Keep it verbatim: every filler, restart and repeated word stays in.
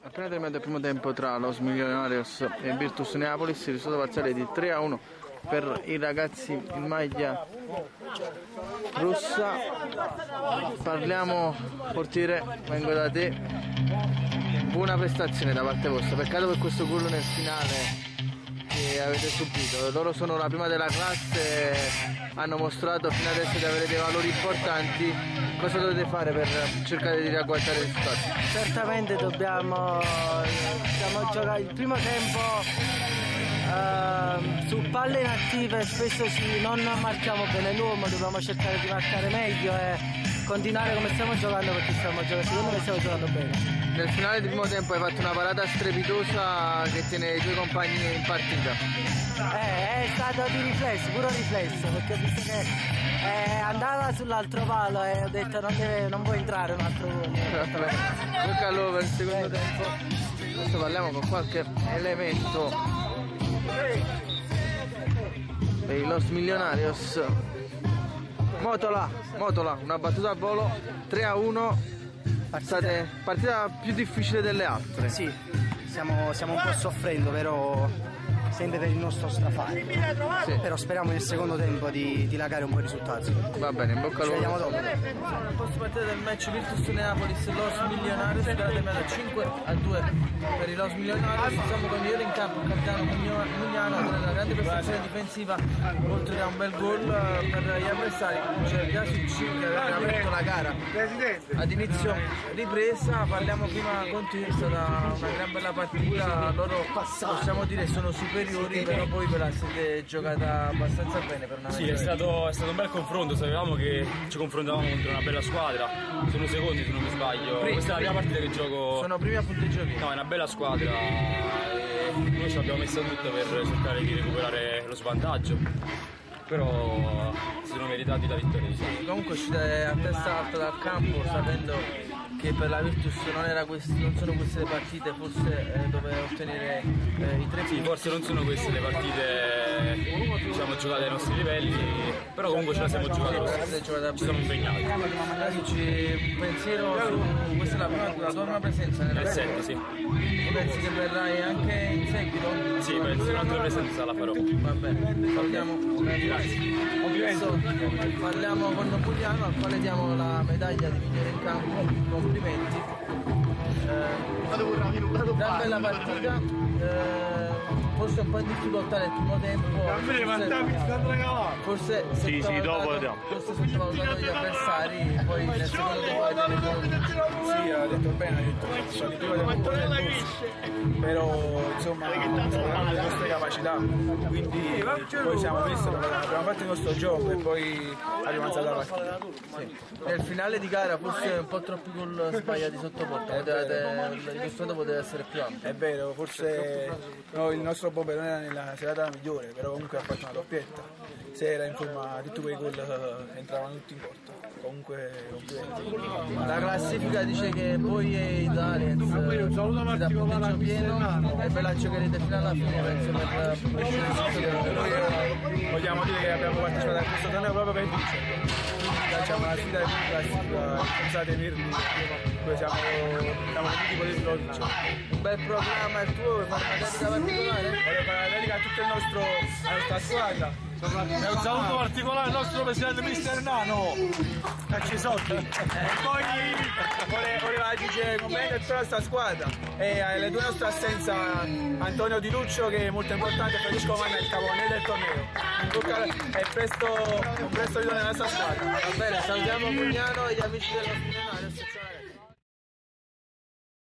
Appena terminato il primo tempo tra Los Millonarios e Virtus Neapolis, il risultato parziale di tre a uno per i ragazzi in maglia rossa. Parliamo portiere, vengo da te, buona prestazione da parte vostra, peccato per questo gol nel finale che avete subito. Loro sono la prima della classe, hanno mostrato fino adesso di avere dei valori importanti. Cosa dovete fare per cercare di riagguantare il risultato? Certamente dobbiamo, dobbiamo giocare il primo tempo uh, su palle inattive, spesso ci, non marchiamo bene l'uomo, dobbiamo cercare di marcare meglio e continuare come stiamo giocando, perché stiamo giocando, secondo me stiamo giocando bene. Nel finale del primo tempo hai fatto una parata strepitosa che tiene i tuoi compagni in partita. Eh, è stato di riflesso, puro riflesso, perché ho visto che è andata sull'altro palo e ho detto non, deve, non può entrare un altro gol. Bocca al lupo per il secondo tempo. Adesso parliamo con qualche elemento per i Los Millonarios. Motola, Motola, una battuta a volo, tre a uno. Partita, partita più difficile delle altre. Sì, stiamo, stiamo un po' soffrendo, però sempre per il nostro strafare. Sì. Però speriamo nel secondo tempo di dilagare un po' i risultati. Va bene, in bocca al lupo. Ci vediamo dopo. Nel post partita del match Virtus Neapolis Los Millonarios, che era terminata cinque a due per i Los Millonarios. Siamo con migliore in campo il capitano Mugnano, con una grande prestazione difensiva oltre a un bel gol per gli avversari. C'è Jasic che aveva aperto la gara ad inizio ripresa. Parliamo prima con te, è stata una gran bella partita. Loro possiamo dire sono superiori, però poi ve la siete giocata abbastanza bene per una Sì, è stato, è stato un bel confronto, sapevamo che ci confrontavamo contro una bella squadra, sono secondi se non mi sbaglio. Primi. Questa è la prima partita che gioco. Sono primi a punteggio pieno. No, è una bella squadra e noi ci abbiamo messo tutto per cercare di recuperare lo svantaggio, però si sono meritati la vittoria. Sì, comunque uscite a testa alta dal campo sapendo che per la Virtus non, era queste, non sono queste le partite forse eh, dove ottenere eh, i tre punti. Sì, forse non sono queste le partite diciamo giocate ai nostri livelli, però comunque ce la siamo giocata, ci siamo impegnati. Adesso un pensiero su questa è la, prima, la tua prima presenza nella sette, sì. E pensi che verrai anche in seguito? Sì, penso che un'altra presenza la farò. Va bene, parliamo, adesso parliamo con Pugliano, al quale diamo la medaglia di migliore in campo. Complimenti, eh, gran bella partita, eh, forse un po' in difficoltà nel primo tempo, forse sì, sì, dopo forse sottovalutato gli avversari, poi nel secondo tempo avete detto sì, ha detto bene, ha detto che sono un po' nel corso, però insomma abbiamo le nostre capacità, quindi poi siamo messi, abbiamo fatto il nostro gioco e poi abbiamo alzato la partita. Sì. Nel finale di gara forse un po' troppi gol sbagliati sotto porta, il risultato poteva essere più ampio. È vero, forse no, il nostro Bobe non era nella serata migliore, però comunque ha fatto una doppietta. Se era insomma tutti quei gol uh, entravano tutti in porta. Comunque complimenti. La classifica dice che voi e Italians siete a punteggio pieno e ve la giocherete fino alla fine, penso per noi vogliamo dire che abbiamo partecipato a questo torneo proprio per vincere. Facciamo una sfida di classifica, pensate verdi, dove siamo, siamo tutti potenti lo vincere. Un bel programma il tuo, vuoi fare una dedica particolare? Voglio fare una dedica a tutto il nostro, la nostra squadra. E un saluto particolare al nostro presidente mister Nano, cacci soldi. E poi voleva aggiungere complimenti a tutta la nostra squadra e alle due nostre assenze Antonio Di Luccio, che è molto importante, e Francesco Manna, il capone del torneo. E presto, un presto ritorno nella nostra squadra. Va bene, salutiamo Pugliano e gli amici dello Millonarios.